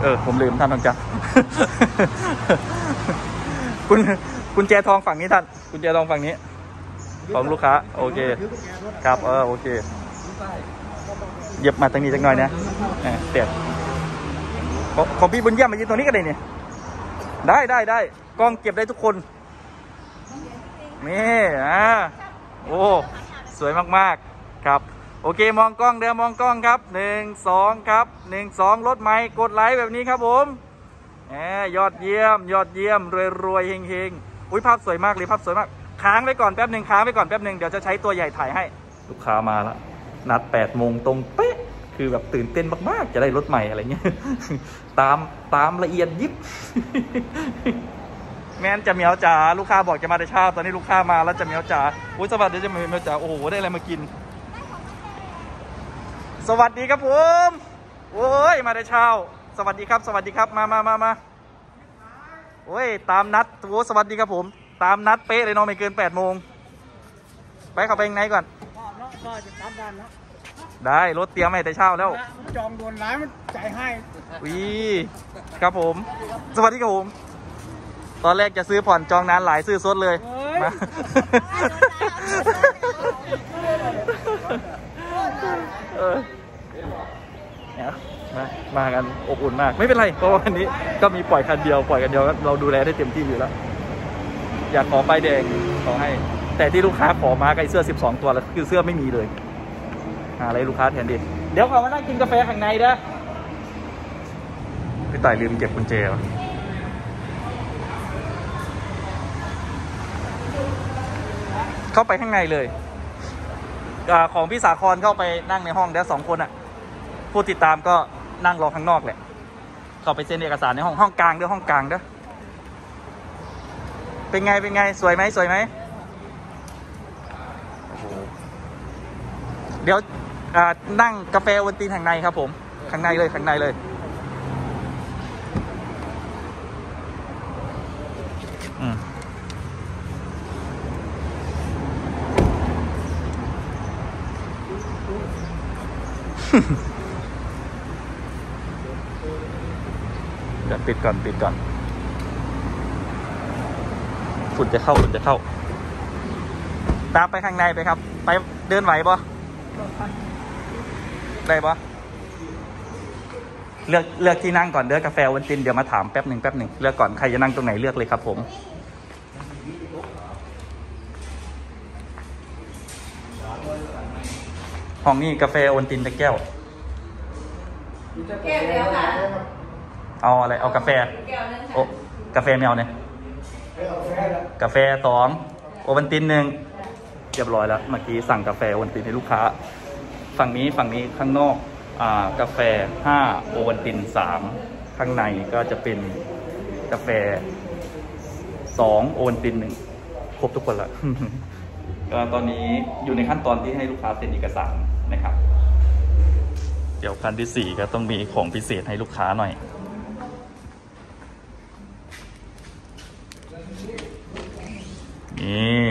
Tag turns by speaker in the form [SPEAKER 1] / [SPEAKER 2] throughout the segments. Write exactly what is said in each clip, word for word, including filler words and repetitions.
[SPEAKER 1] เออผมลืมท่านทองจับ คุณคุณแจทองฝั่งนี้ท่านคุณแจทองฝั่งนี้ของลูกค้าโอเคครับเออโอเคเย็บมาตรงนี้สักหน่อยนะเตียดของพี่บุญเยี่ยมมายืนตรงนี้ก็ได้เนี่ยได้ได้ได้กล้องเก็บได้ทุกคนนี่อ่าโอ้สวยมากๆครับโอเคมองกล้องเดี๋ยวมองกล้องครับหนึ่งสองครับหนึ่งสองรถไมค์กดไลค์แบบนี้ครับผมแหมยอดเยี่ยมยอดเยี่ยมรวยรวยเฮงเฮงอุ้ยภาพสวยมากเลยภาพสวยมากค้างไว้ก่อนแป๊บหนึ่งค้างไว้ก่อนแป๊บหนึ่งเดี๋ยวจะใช้ตัวใหญ่ถ่ายให้ลูกค้ามาแล้วนัดแปดโมงตรงเป๊ะคือแบบตื่นเต้นมากๆจะได้รถใหม่อะไรเงี้ยตามตามละเอียดยิบแม่นจะเหมียวจ๋าลูกค้าบอกจะมาแต่เช้าตอนนี้ลูกค้ามาแล้วจะเหมียวจ๋าอุ้ยสวัสดีจะเหมียวจ๋าโอ้โหได้อะไรมากินสวัสดีครับผมโอ้ยมาแต่เช้าสวัสดีครับสวัสดีครับมามามามาโอ้ยตามนัดโอ้สวัสดีครับผมตามนัดเป๊ะเลยเนาะไม่เกินแปดโมงไปเข้าไปยังไงก่อนได้รถเตรียมให้แต่เช้าแล้ว
[SPEAKER 2] จองโดนร้ายมันจ่ายให้
[SPEAKER 1] วิครับผมสวัสดีครับผมตอนแรกจะซื้อผ่อนจองนานหลายซื้อสดเลยมาเออเนี่ยมามากันอบอุ่นมากไม่เป็นไรเพราะวันนี้ก็มีปล่อยคันเดียวปล่อยกันเดียวเราดูแลได้เต็มที่อยู่แล้วอยากขอป้ายแดงขอให้แต่ที่ลูกค้าขอมาไก่เสื้อสิบสองตัวแล้วคือเสื้อไม่มีเลยหาอะไรลูกค้าแทนดิเดี๋ยวขอมานั่งกินกาแฟข้างในนะพี่ต่ายลืมเก็บกุญแจเข้าไปข้างในเลยของพี่สาครเข้าไปนั่งในห้องแล้วสองคนอ่ะผู้ติดตามก็นั่งรอข้างนอกแหละเข้าไปเซ็นเอกสารในห้องห้องกลางด้วยห้องกลางด้วยเป็นไงเป็นไงสวยไหมสวยไหมเดี๋ยวนั่งกาแฟวันตีนข้างในครับผมข้างในเลยข้างในเลยอืมเดี๋ยวปิดก่อนปิดก่อนฝุ่นจะเข้าฝุ่นจะเข้าตามไปข้างในไปครับไปเดินไหวปะได้ปะเลือกเลือกที่นั่งก่อนเด้อกาแฟวันตินเดี๋ยวมาถามแป๊บหนึ่งแป๊บหนึ่งเลือกก่อนใครจะนั่งตรงไหนเลือกเลยครับผมห้องนี้กาแฟวันตินตะแก้ว
[SPEAKER 3] แก้วเดียวค่ะ
[SPEAKER 1] เอาอะไรเอากาแฟโอ้กาแฟไม่เอาเนี่ยกาแฟสองโอวันตินหนึ่งเรียบร้อยแล้วเมื่อกี้สั่งกาแฟวันตินให้ลูกค้าฝั่งนี้ฝั่งนี้ข้างนอกอ่ากาแฟห้าโอวันตินสามข้างในก็จะเป็นกาแฟสองโอวันตินหนึ่งครบทุกคนละ ก็ตอนนี้อยู่ในขั้นตอนที่ให้ลูกค้าเซ็นเอกสารนะครับเดี๋ยวขั้นที่สี่ก็ต้องมีของพิเศษให้ลูกค้าหน่อยนี่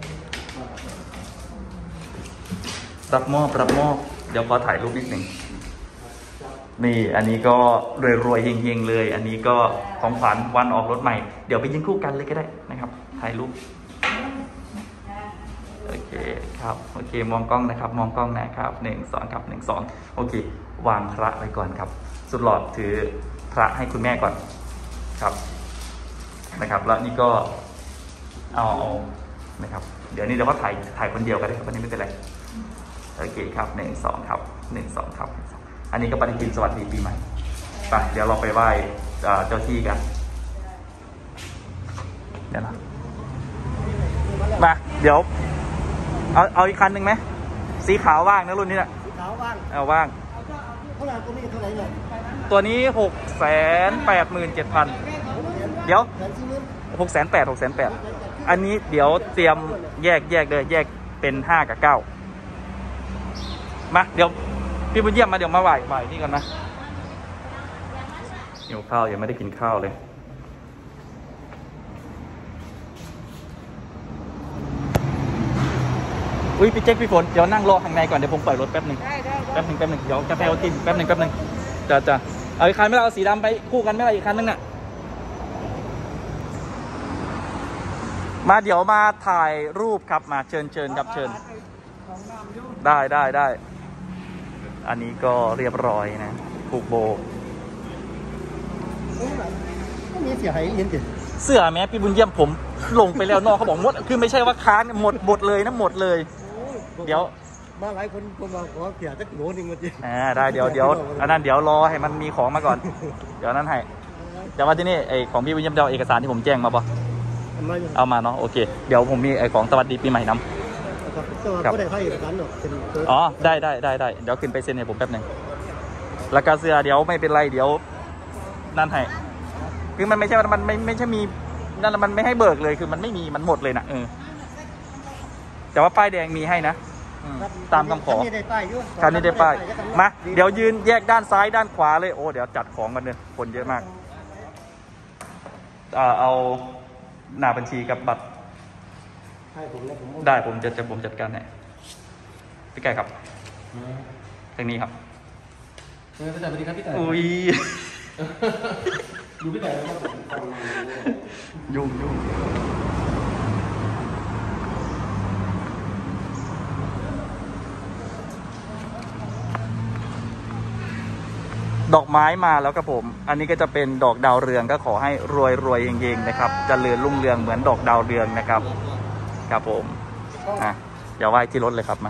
[SPEAKER 1] รับมอบรับมอบเดี๋ยวขอถ่ายรูปนิดหนึ่งนี่อันนี้ก็รวยรวยเฮงๆเลยอันนี้ก็ของขวัญวันออกรถใหม่เดี๋ยวไปยิงคู่กันเลยก็ได้นะครับถ่ายรูปโอเคครับโอเคมองกล้องนะครับมองกล้องนะครับหนึ่งสองครับหนึ่งสองโอเควางพระไว้ก่อนครับสุดหลอดถือพระให้คุณแม่ก่อนครับนะครับแล้วนี่ก็เอาเอานะครับเดี๋ยวนี้เดี๋ยวก็ถ่ายถ่ายคนเดียวกันได้ครับวันนี้ไม่เป็นไรโอเคครับหนึ่งสองครับหนึ่งสองครับอันนี้ก็ปฏิทินสวัสดีปีใหม่ไปเดี๋ยวเราไปไหว้เจ้าที่กันเดี๋ยวนะมาเดี๋ยวเอาเอาอีกคันหนึ่งไหมสีขาวว่างนะรุ่นนี้นะสีขาวว่างเอาว่างเท่าไหร่ตัวนี้เท่าไหร่เนี่ยตัวนี้หกแสนแปดหมื่นเจ็ดพันเดี๋ยวหกแสนแปดหกแสนแปดอันนี้เดี๋ยวเตรียมแยกแยกเลยแยกเป็นห้ากับเก้ามาเดี๋ยวพี่บุญเยี่ยมมาเดี๋ยวมาไหว้ไหว้นี่ก่อนนะหิวข้าวยังไม่ได้กินข้าวเลยอุ้ยพี่เจ๊กพี่ฝนเดี๋ยวนั่งรอข้างในก่อนเดี๋ยวผมปล่อยรถแป๊บหนึ่งแป๊บหนึ่งแป๊บหนึ่งเดี๋ยวกาแฟเอากินแป๊บหนึ่งแป๊บหนึ่งจ้าจ้าเอาอีกคันไม่เอาสีดำไปคู่กันไม่เอาอีกคันนึงน่ะมาเดี๋ยวมาถ่ายรูปครับมาเชิญเชิญครับเชิญได้ได้ได้อันนี้ก็เรียบร้อยนะผูกโบ
[SPEAKER 2] มีเสียหายเย็นจิ
[SPEAKER 1] เสื้อแม้พี่บุญเยี่ยมผมลงไปแล้วนอกเขาบอกหมดคือไม่ใช่ว่าค้างหมดหมดเลยนะหมดเลยเดี๋ยว
[SPEAKER 2] มาหลายคนผมมาขอเสียสักโหลนึงมาจิ
[SPEAKER 1] อ่าได้เดี๋ยวเดี๋ยวอันนั้นเดี๋ยวรอให้มันมีของมาก่อนเดี๋ยวนั้นให้เดี๋ยวว่าที่นี่ไอของพี่บุญเยี่ยมเดี๋ยวเอกสารที่ผมแจ้งมาป่ะเอามาเนาะโอเคเดี๋ยวผมมีไอของสวัสดีปีใหม่น้ำ
[SPEAKER 2] ครับก็ได้ให้เอกสารหรอก
[SPEAKER 1] อ๋อได้ได้ได้ได้เดี๋ยวขึ้นไปเซ็นให้ผมแป๊บนึงแล้วก็เสื้อเดี๋ยวไม่เป็นไรเดี๋ยวนั่นให้คือมันไม่ใช่มันไม่ไม่ใช่มีนั่นมันไม่ให้เบิกเลยคือมันไม่มีมันหมดเลยนะเออแต่ว่าป้ายแดงมีให้นะตามคำขอคันนี้ได้ป้ายมาเดี๋ยวยืนแยกด้านซ้ายด้านขวาเลยโอ้เดี๋ยวจัดของกันเลยคนเยอะมากเอาหน้าบัญชีกับบัตรได้ผมจะจะผมจัดการให้พี่ไก่ครับทางนี้ครับ
[SPEAKER 2] สวัสดีครับพี่ไก่
[SPEAKER 1] อุ้ย
[SPEAKER 2] ดูพี่ไก่
[SPEAKER 1] ยุ่งยุ่งดอกไม้มาแล้วครับผมอันนี้ก็จะเป็นดอกดาวเรืองก็ขอให้รวยรวยเฮงๆนะครับเจริญรุ่งเรืองเหมือนดอกดาวเรืองนะครับครับผมอ่ะอย่าไหว้ที่รถเลยครับมา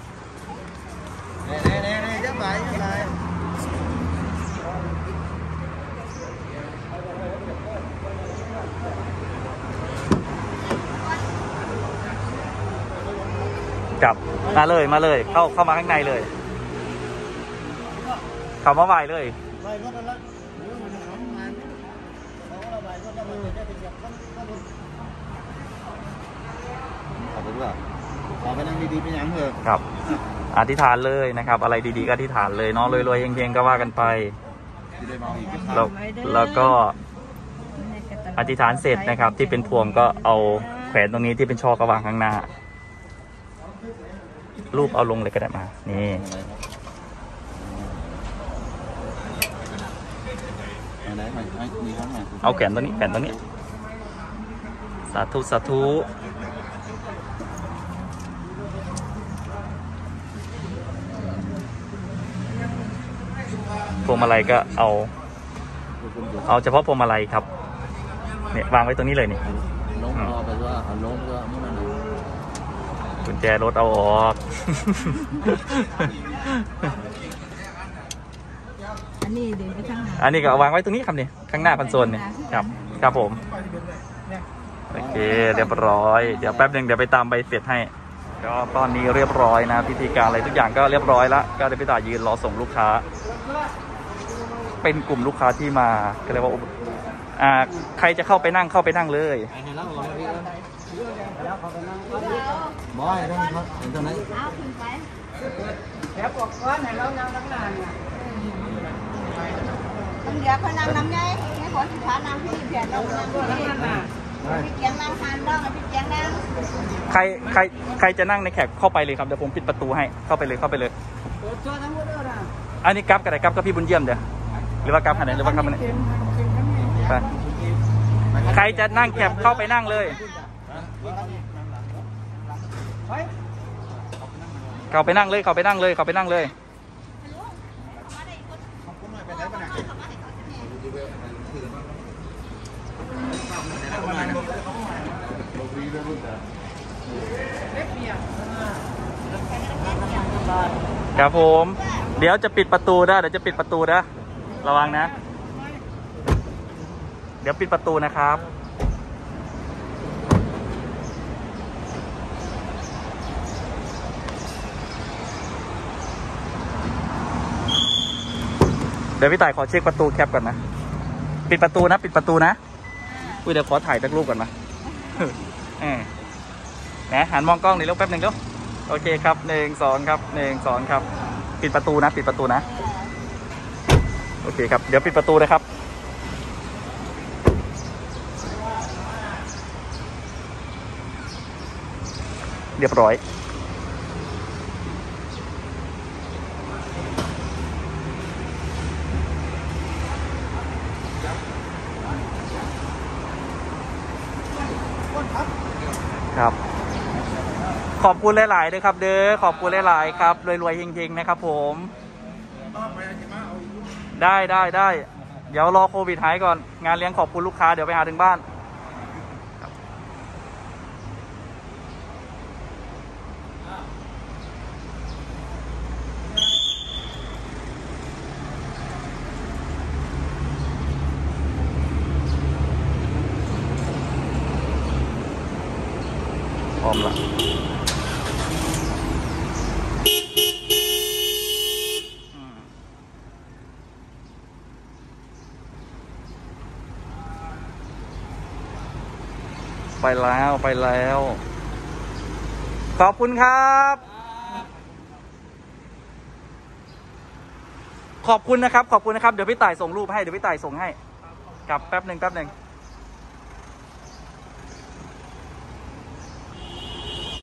[SPEAKER 1] จับมาเลยมาเลยเข้าเข้ามาข้างในเลยเข้ามาไหวเลย
[SPEAKER 2] ขอบคุณว่าขอไปนั่งดีๆไปยังเถอะ
[SPEAKER 1] ครับอธิษฐานเลยนะครับอะไรดีๆก็อธิษฐานเลยเนาะรวยๆเฮงๆก็ว่ากันไปแล้วแล้วก็อธิษฐานเสร็จนะครับที่เป็นพวงก็เอาแขวนตรงนี้ที่เป็นช่อกระวางข้างหน้ารูปเอาลงเลยก็ได้มานี่เอาแขนตัวนี้แขนตัวนี้สาธุสาธุพวงมาลัยก็เอาเอาเฉพาะพวงมาลัยครับเนี่ยวางไว้ตรงนี้เลยนี่
[SPEAKER 2] น้องเอาไปว่าเอาน้องก็ไม่นั่น
[SPEAKER 1] กุญแจรถเอาออก
[SPEAKER 3] อันนี้เดินไปข้างหน้า
[SPEAKER 1] อันนี้ก็วางไว้ตรงนี้ครับนี่ข้างหน้าคอนโซลเนี่ยครับครับผมโอเคเรียบร้อยเดี๋ยวแป๊บนึงเดี๋ยวไปตามใบเสร็จให้ก็ตอนนี้เรียบร้อยนะพิธีการอะไรทุกอย่างก็เรียบร้อยแล้วก็ได้ไปต่อยืนรอส่งลูกค้าเป็นกลุ่มลูกค้าที่มาก็เรียกว่าอ่าใครจะเข้าไปนั่งเข้าไปนั่งเลย
[SPEAKER 2] บอยได้ครับเห็นตรงไหน
[SPEAKER 3] เอาขึ้นไป
[SPEAKER 2] แค่บอกก้อนให้เรานั่งตั้งนานเนี่ย
[SPEAKER 3] ต้องเดี๋ยวเขานั่งน้ำไงให้ขอสิขานั่งที่เพียรเรานั่งที่พี่เกียงนั่งทานดอกพี่เกียงนั่ง
[SPEAKER 1] ใครใครใครจะนั่งในแขกเข้าไปเลยครับเดี๋ยวผมปิดประตูให้เข้าไปเลยเข้าไปเลยอันนี้กับกับไหนกับกับพี่บุญเยี่ยมเดี๋ยวหรือว่ากับไหนหรือว่ากับไหนใครจะนั่งแคบเข้าไปนั่งเลยเข้าไปนั่งเลยเข้าไปนั่งเลยเข้าไปนั่งเลยครับผมเดี๋ยวจะปิดประตูนะเดี๋ยวจะปิดประตูนะระวังนะเดี๋ยวปิดประตูนะครับเดี๋ยวพี่ต่ายขอเช็คประตูแคปก่อนนะปิดประตูนะปิดประตูนะอุ้ยเดี๋ยวขอถ่ายสักรูปก่อนนะเออนะหันมองกล้องหน่อยลูกแป๊บหนึ่งลูกโอเคครับหนึ่งสองครับหนึ่งสองครับปิดประตูนะปิดประตูนะโอเคครับเดี๋ยวปิดประตูนะครับเรียบร้อยขอบคุณหลายๆด้วยครับเด้อขอบคุณหลายๆครับรวยๆเฮงๆนะครับผมได้ได้ได้เดี๋ยวรอโควิดหายก่อนงานเลี้ยงขอบคุณลูกค้าเดี๋ยวไปหาถึงบ้านพร้อมละไปแล้วไปแล้วขอบคุณครับขอบคุณนะครับขอบคุณนะครับเดี๋ยวพี่ต่ายส่งรูปให้เดี๋ยวพี่ต่ายส่งให้กลับแป๊บหนึ่งแป๊บหนึ่ง